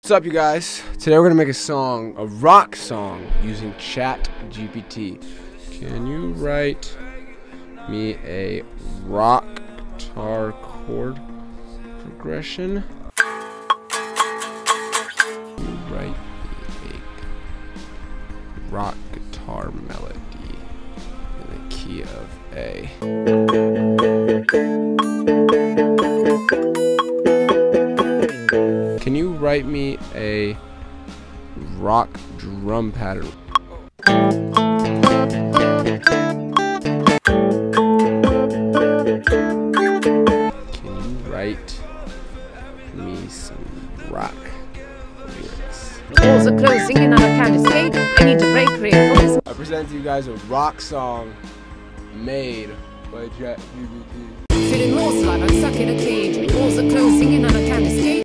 What's up, you guys? Today we're gonna make a song, a rock song, using ChatGPT. Can you write me a rock guitar chord progression? Can you write me a rock guitar melody in the key of A? Can you write me a rock drum pattern? Can you write me some rock lyrics? Doors are closing in on a candlestick. I need to break free from this. I present to you guys a rock song made by ChatGPT. Feeling lost like I'm stuck in a cage. Doors are closing in on a candlestick.